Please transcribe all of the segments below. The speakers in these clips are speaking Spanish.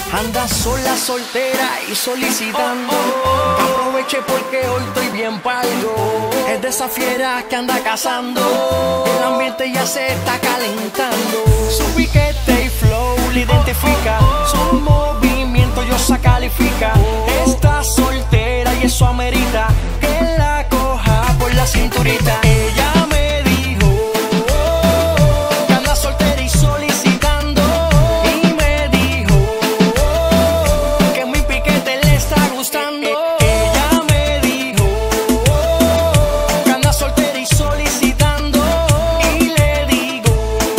Anda sola, soltera y solicitando. Aproveche porque hoy estoy bien palgo. Es de esa fiera que anda cazando. El ambiente ya se está calentando. Su piquete y flow le identifica. Su movimiento yo se califica. Está soltera y eso amerita que la coja por la cinturita. Ella me dijo que anda soltera y solicitando. Y me dijo que mi piquete le está gustando. Ella me dijo que anda soltera y solicitando. Y le digo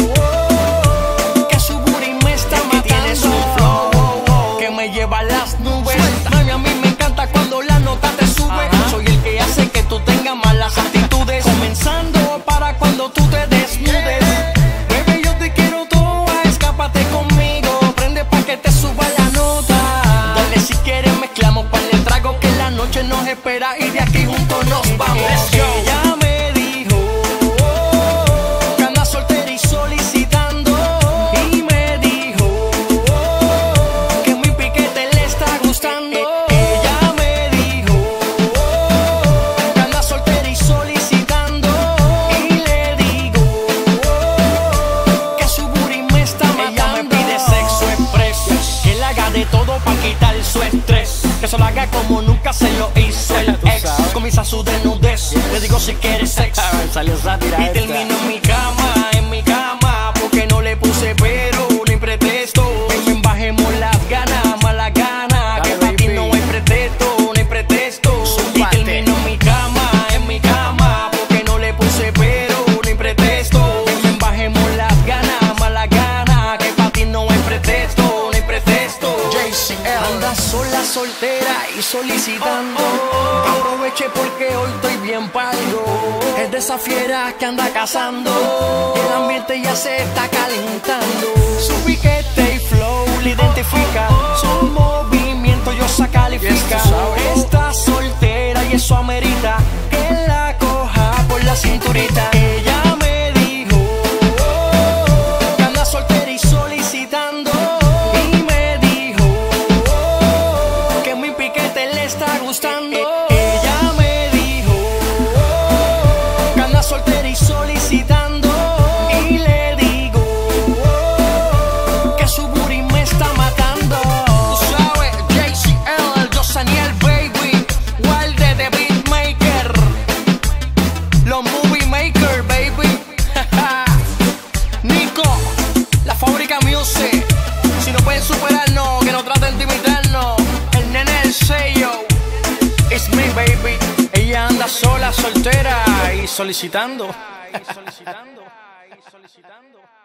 que su booty me está matando. Tiene su flow que me lleva a las nubes. Mami, a mí me encanta cuando la nota te sube. Soy el que hace que tú tengas malas actitudes. Comenzando para cuando tú te desnudes. Bebé, yo te quiero toda, escápate conmigo. Prende pa' que te suba la nota. Dale, si quieres mezclamos par de tragos que la noche nos espera. Y de aquí juntos nos vamos. Ella me dijo que anda soltera y solicitando. Y me dijo que mi piquete le está gustando. Ella me dijo que anda soltera y solicitando. Y le digo que su booty me está matando. Ella me pide sexo expreso, que él haga de todo pa' quitar su estrés. Que se lo haga como nunca se lo hizo el ex. Comienza su desnudez, le digo si quieres sexo. Y termino en mi cama, porque no le puse pero ni pretexto. Ven, bajemos las ganas, mala gana, que para ti no hay pretexto, no hay pretexto. Y termino en mi cama, porque no le puse pero ni pretexto. Ven, bajemos las ganas, mala gana, que para ti no hay pretexto, no hay pretexto. Anda sola, soltera y solicitando. Aproveche porque hoy estoy bien palgo. Es de esa fiera que anda cazando. El ambiente ya se está calentando. Su piquete y flow le identifica. Su movimiento yo se califica. Está soltera y eso amerita que la coja por la cinturita. Ella me dijo que anda soltera y solicitando. Y me dijo que mi piquete le está gustando. Ella me dijo que anda soltera y solicitando. Y le digo que su booty me está matando. Tú sabes, JCL, Josaniel, baby. Walde the Beatmaker, los Movie Maker, baby. Nico, la fábrica Music. Si no pueden superarnos, que no traten de imitarnos. El nene del sello, it's me, baby. Ella anda sola, soltera y solicitando.